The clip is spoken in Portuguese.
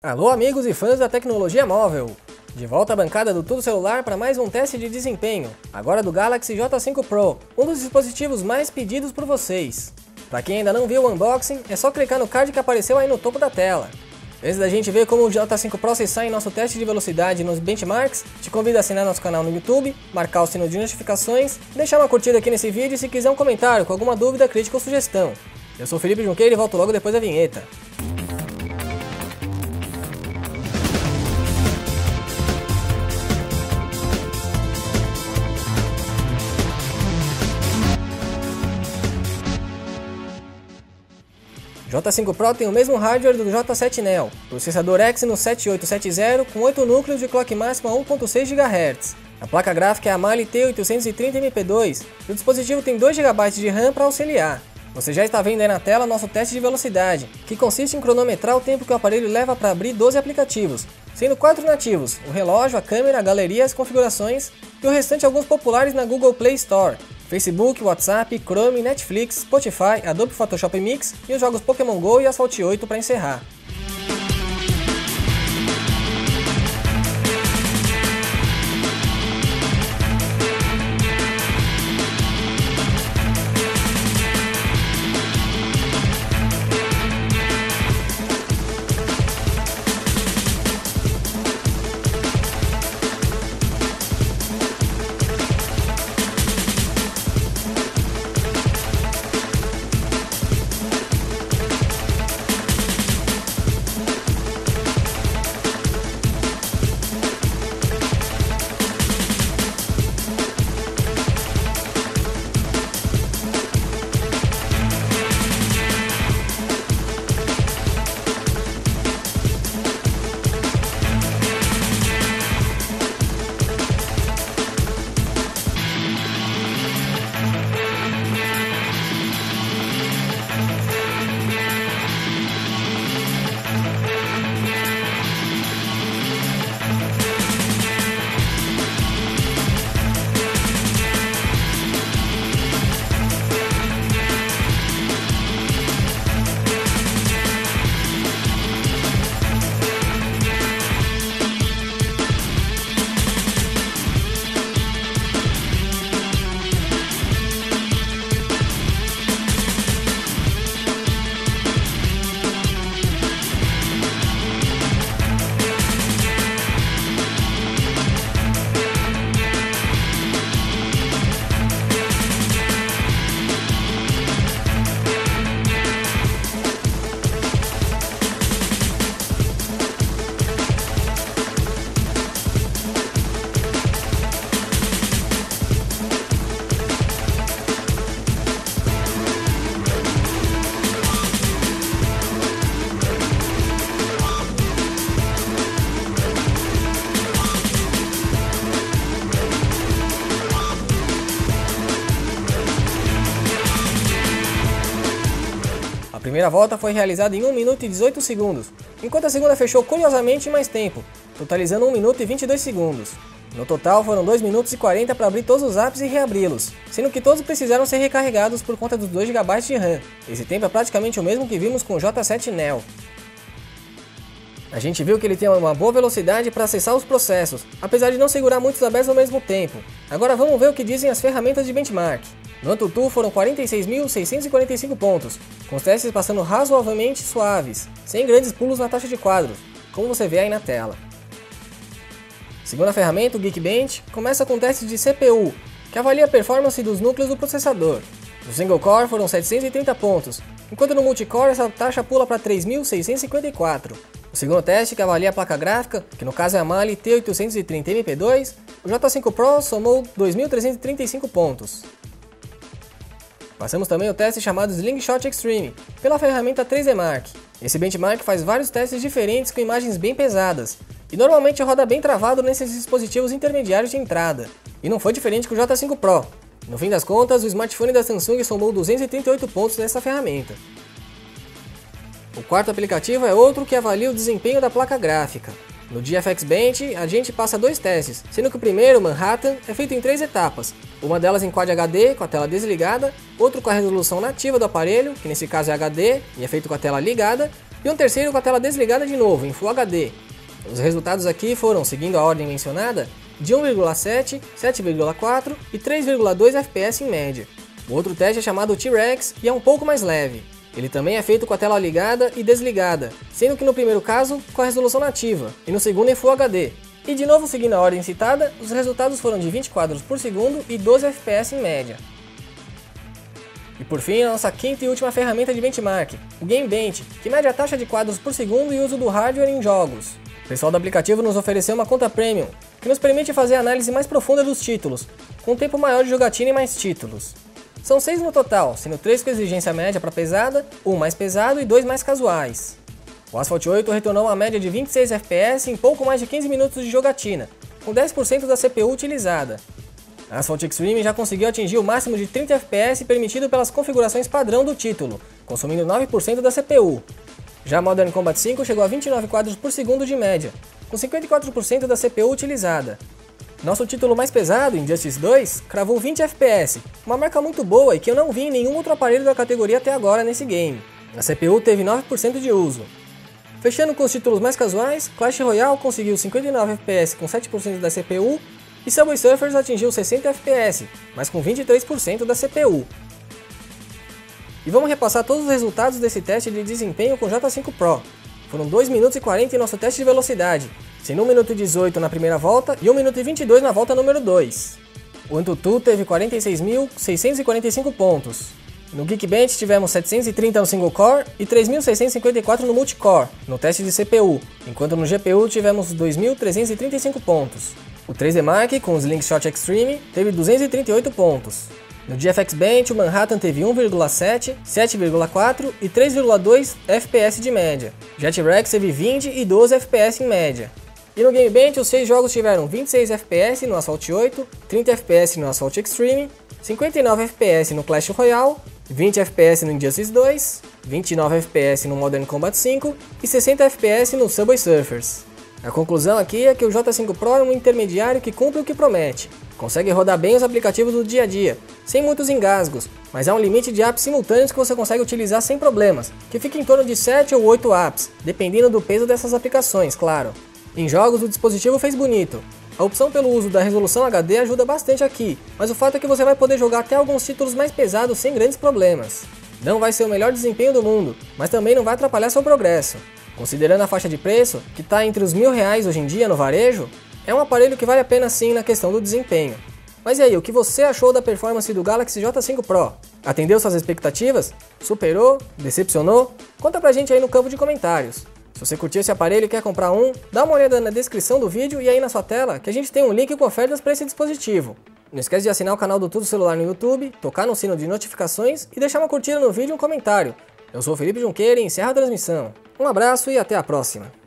Alô amigos e fãs da tecnologia móvel! De volta à bancada do Tudo Celular para mais um teste de desempenho, agora do Galaxy J5 Pro, um dos dispositivos mais pedidos por vocês. Para quem ainda não viu o unboxing, é só clicar no card que apareceu aí no topo da tela. Antes da gente ver como o J5 Pro se sai em nosso teste de velocidade nos benchmarks, te convido a assinar nosso canal no YouTube, marcar o sino de notificações, deixar uma curtida aqui nesse vídeo e se quiser um comentário com alguma dúvida, crítica ou sugestão. Eu sou o Felipe Junqueira e volto logo depois da vinheta. J5 Pro tem o mesmo hardware do J7 Neo, processador Exynos 7870 com 8 núcleos de clock máxima 1.6 GHz. A placa gráfica é a Mali T830MP2 e o dispositivo tem 2 GB de RAM para auxiliar. Você já está vendo aí na tela nosso teste de velocidade, que consiste em cronometrar o tempo que o aparelho leva para abrir 12 aplicativos, sendo 4 nativos, o relógio, a câmera, a galeria, as configurações e o restante alguns populares na Google Play Store. Facebook, WhatsApp, Chrome, Netflix, Spotify, Adobe Photoshop Mix e os jogos Pokémon GO e Asphalt 8 para encerrar. A primeira volta foi realizada em 1 minuto e 18 segundos, enquanto a segunda fechou curiosamente em mais tempo, totalizando 1 minuto e 22 segundos. No total foram 2 minutos e 40 para abrir todos os apps e reabri-los, sendo que todos precisaram ser recarregados por conta dos 2 GB de RAM. Esse tempo é praticamente o mesmo que vimos com o J7 Neo. A gente viu que ele tem uma boa velocidade para acessar os processos, apesar de não segurar muitos tabs ao mesmo tempo. Agora vamos ver o que dizem as ferramentas de benchmark. No AnTuTu foram 46.645 pontos, com os testes passando razoavelmente suaves, sem grandes pulos na taxa de quadros, como você vê aí na tela. Segundo a ferramenta, o Geekbench começa com testes de CPU, que avalia a performance dos núcleos do processador. No single core foram 730 pontos, enquanto no multicore essa taxa pula para 3.654. No segundo teste, que avalia a placa gráfica, que no caso é a Mali T830MP2, o J5 Pro somou 2.335 pontos. Passamos também o teste chamado Slingshot Extreme, pela ferramenta 3D Mark. Esse benchmark faz vários testes diferentes com imagens bem pesadas, e normalmente roda bem travado nesses dispositivos intermediários de entrada. E não foi diferente com o J5 Pro. No fim das contas, o smartphone da Samsung somou 238 pontos nessa ferramenta. O quarto aplicativo é outro que avalia o desempenho da placa gráfica. No GFX Bench, a gente passa dois testes, sendo que o primeiro, Manhattan, é feito em 3 etapas. Uma delas em Quad HD, com a tela desligada, outro com a resolução nativa do aparelho, que nesse caso é HD e é feito com a tela ligada, e um terceiro com a tela desligada de novo, em Full HD. Os resultados aqui foram, seguindo a ordem mencionada, de 1,7, 7,4 e 3,2 FPS em média. O outro teste é chamado T-Rex e é um pouco mais leve. Ele também é feito com a tela ligada e desligada, sendo que no primeiro caso com a resolução nativa e no segundo em Full HD. E de novo seguindo a ordem citada, os resultados foram de 20 quadros por segundo e 12 FPS em média. E por fim, a nossa quinta e última ferramenta de benchmark, o Geekbench, que mede a taxa de quadros por segundo e uso do hardware em jogos. O pessoal do aplicativo nos ofereceu uma conta Premium, que nos permite fazer a análise mais profunda dos títulos, com um tempo maior de jogatina e mais títulos. São 6 no total, sendo 3 com exigência média para pesada, 1 mais pesado e 2 mais casuais. O Asphalt 8 retornou uma média de 26 FPS em pouco mais de 15 minutos de jogatina, com 10% da CPU utilizada. A Asphalt Extreme já conseguiu atingir o máximo de 30 FPS permitido pelas configurações padrão do título, consumindo 9% da CPU. Já Modern Combat 5 chegou a 29 quadros por segundo de média, com 54% da CPU utilizada. Nosso título mais pesado, Injustice 2, cravou 20 FPS, uma marca muito boa e que eu não vi em nenhum outro aparelho da categoria até agora nesse game. A CPU teve 9% de uso. Fechando com os títulos mais casuais, Clash Royale conseguiu 59 FPS com 7% da CPU e Subway Surfers atingiu 60 FPS, mas com 23% da CPU. E vamos repassar todos os resultados desse teste de desempenho com o J5 Pro. Foram 2 minutos e 40 em nosso teste de velocidade, sendo 1 minuto e 18 na primeira volta e 1 minuto e 22 na volta número 2. O AnTuTu teve 46.645 pontos. No Geekbench tivemos 730 no single core e 3.654 no multicore, no teste de CPU, enquanto no GPU tivemos 2.335 pontos. O 3D Mark, com os Slingshot Extreme, teve 238 pontos. No GFX Bench, o Manhattan teve 1,7, 7,4 e 3,2 FPS de média. Jet-Rex teve 20 e 12 FPS em média. E no Geekbench, os 6 jogos tiveram 26 FPS no Asphalt 8, 30 FPS no Asphalt Extreme, 59 FPS no Clash Royale, 20 FPS no Injustice 2, 29 FPS no Modern Combat 5 e 60 FPS no Subway Surfers. A conclusão aqui é que o J5 Pro é um intermediário que cumpre o que promete. Consegue rodar bem os aplicativos do dia a dia, sem muitos engasgos, mas há um limite de apps simultâneos que você consegue utilizar sem problemas, que fica em torno de 7 ou 8 apps, dependendo do peso dessas aplicações, claro. Em jogos, o dispositivo fez bonito. A opção pelo uso da resolução HD ajuda bastante aqui, mas o fato é que você vai poder jogar até alguns títulos mais pesados sem grandes problemas. Não vai ser o melhor desempenho do mundo, mas também não vai atrapalhar seu progresso. Considerando a faixa de preço, que está entre os R$1.000 hoje em dia no varejo, é um aparelho que vale a pena sim na questão do desempenho. Mas e aí, o que você achou da performance do Galaxy J5 Pro? Atendeu suas expectativas? Superou? Decepcionou? Conta pra gente aí no campo de comentários. Se você curtiu esse aparelho e quer comprar um, dá uma olhada na descrição do vídeo e aí na sua tela que a gente tem um link com ofertas para esse dispositivo. Não esquece de assinar o canal do Tudo Celular no YouTube, tocar no sino de notificações e deixar uma curtida no vídeo e um comentário. Eu sou o Felipe Junqueira e encerro a transmissão. Um abraço e até a próxima!